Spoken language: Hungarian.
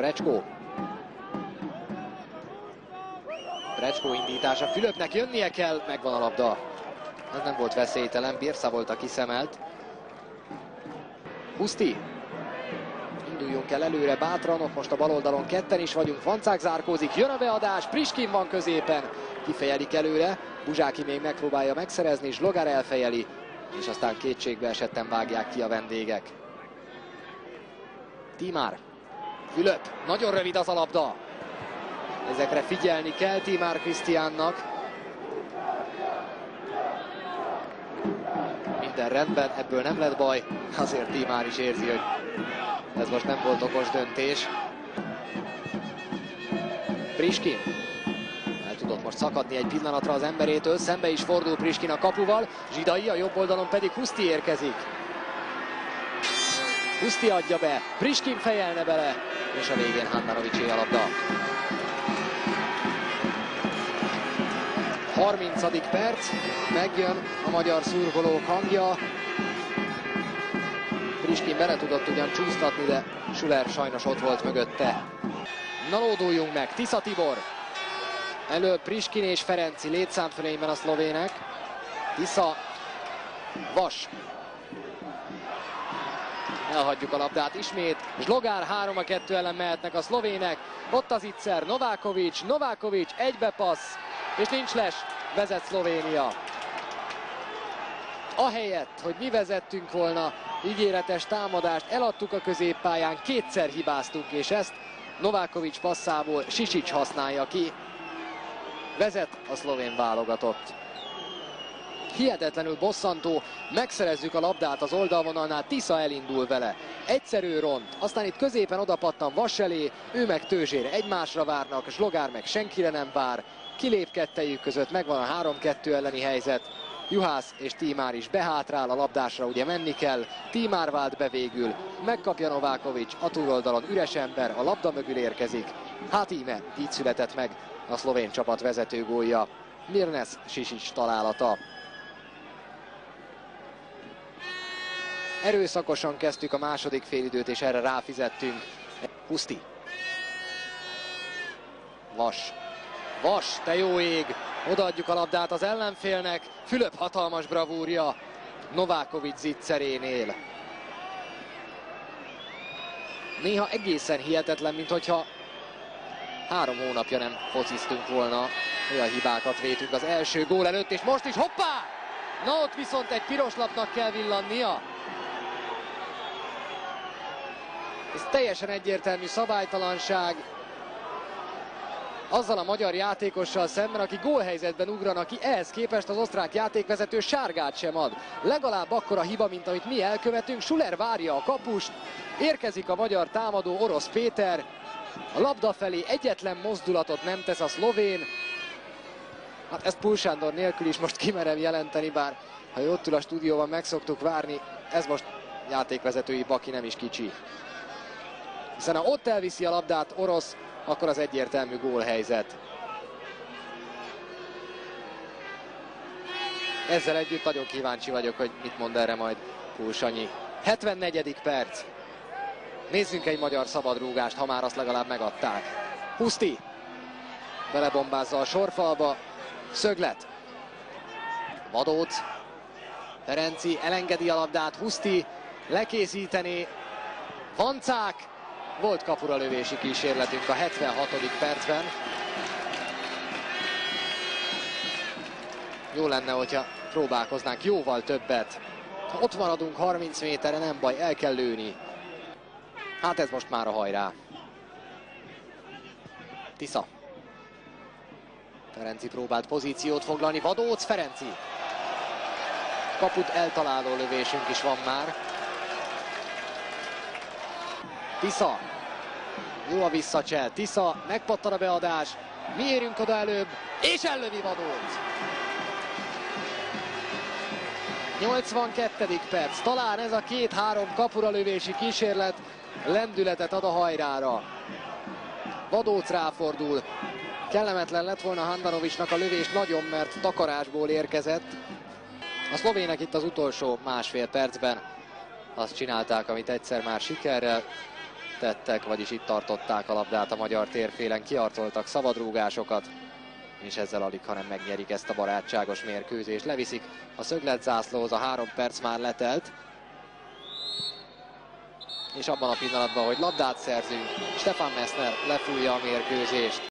Brecskó. Brecskó indítása, Fülöpnek jönnie kell, megvan a labda. Ez nem volt veszélytelen, Birsa volt a kiszemelt. Huszti. Induljunk el előre bátran, ott most a bal oldalon ketten is vagyunk, Vancák zárkózik, jön a beadás, Priskin van középen, kifejelik előre, Buzsáki még megpróbálja megszerezni, Zslogár elfejeli, és aztán kétségbe esetten vágják ki a vendégek. Tímár, Fülöp, nagyon rövid az a labda. Ezekre figyelni kell Tímár Krisztiánnak. Minden rendben, ebből nem lett baj, azért Tímár is érzi, hogy ez most nem volt okos döntés. Priskin el tudott most szakadni egy pillanatra az emberétől, szembe is fordul Priskin a kapuval, Zsidai, a jobb oldalon pedig Huszti érkezik. Huszti adja be, Priskin fejelne bele, és a végén Handanovicsé a labda. 30. perc, megjön a magyar szurkolók hangja. Priskin bele tudott ugyan csúsztatni, de Süler sajnos ott volt mögötte. Na lóduljunk meg, Tisza Tibor. Előbb Priskin és Ferenci létszámfölényben a szlovének. Tisza, Vas. Elhagyjuk a labdát ismét. Zslogár 3-2 ellen mehetnek a szlovének. Ott az Itzer, Novákovics, egybe passz, és nincs les, vezet Szlovénia. Ahelyett, hogy mi vezettünk volna ígéretes támadást, eladtuk a középpályán, kétszer hibáztunk, és ezt Novákovics passzából Sisics használja ki. Vezet a szlovén válogatott. Hihetetlenül bosszantó, megszerezzük a labdát az oldalvonalnál, Tisza elindul vele. Egyszerű ront, aztán itt középen odapattan Vas elé, ő meg Tőzsére egymásra várnak, Zslogár meg senkire nem vár. Kilép kettejük között, megvan a 3-2 elleni helyzet. Juhász és Tímár is behátrál, a labdásra ugye menni kell. Tímár vált be végül, megkapja Novákovics, a túloldalon üres ember, a labda mögül érkezik. Hát íme, így született meg a szlovén csapat vezető gólja. Mirnes Sisics találata. Erőszakosan kezdtük a második félidőt, és erre ráfizettünk. Huszti. Vas, te jó ég! Odaadjuk a labdát az ellenfélnek. Fülöp hatalmas bravúrja Novákovics zicserénél. Néha egészen hihetetlen, minthogyha 3 hónapja nem fociztunk volna. Olyan hibákat vétünk az első gól előtt, és most is hoppá! Na ott viszont egy piros lapnak kell villannia. Ez teljesen egyértelmű szabálytalanság. Azzal a magyar játékossal szemben, aki gólhelyzetben ugranak ki, ehhez képest az osztrák játékvezető sárgát sem ad. Legalább akkora hiba, mint amit mi elkövetünk. Süler várja a kapust, érkezik a magyar támadó, Orosz Péter. A labda felé egyetlen mozdulatot nem tesz a szlovén. Hát ezt Pul Sándor nélkül is most kimerem jelenteni, bár ha ő ott ül a stúdióban, meg szoktuk várni, ez most játékvezetői baki nem is kicsi. Hiszen ha ott elviszi a labdát Orosz, akkor az egyértelmű gólhelyzet. Ezzel együtt nagyon kíváncsi vagyok, hogy mit mond erre majd Pul Sanyi. 74. perc. Nézzünk egy magyar szabadrúgást, ha már azt legalább megadták. Huszti belebombázza a sorfalba. Szöglet. Vadóc. Ferenci elengedi a labdát, Huszti lekészíteni. Vancák. Volt kapura lövési kísérletünk a 76. percben. Jó lenne, hogyha próbálkoznánk jóval többet. Ha ott maradunk 30 méterre, nem baj, el kell lőni. Hát ez most már a hajrá. Tisza. Ferenci próbált pozíciót foglalni, Vadóc, Ferenci. Kaput eltaláló lövésünk is van már. Tisza. Jó a visszacsel. Tisza, megpattan a beadás. Mi érünk oda előbb, és ellövi Vadóc. 82. perc. Talán ez a 2-3 kapura lövési kísérlet lendületet ad a hajrára. Vadóc ráfordul. Kellemetlen lett volna Handanovicsnak a lövés nagyon, mert takarásból érkezett. A szlovének itt az utolsó másfél percben azt csinálták, amit egyszer már sikerrel tettek, vagyis itt tartották a labdát a magyar térfélen, kiarcoltak szabadrúgásokat, és ezzel alig, hanem megnyerik ezt a barátságos mérkőzést. Leviszik a szögletzászlóhoz, a 3 perc már letelt, és abban a pillanatban, hogy labdát szerzünk, Stefan Messner lefújja a mérkőzést.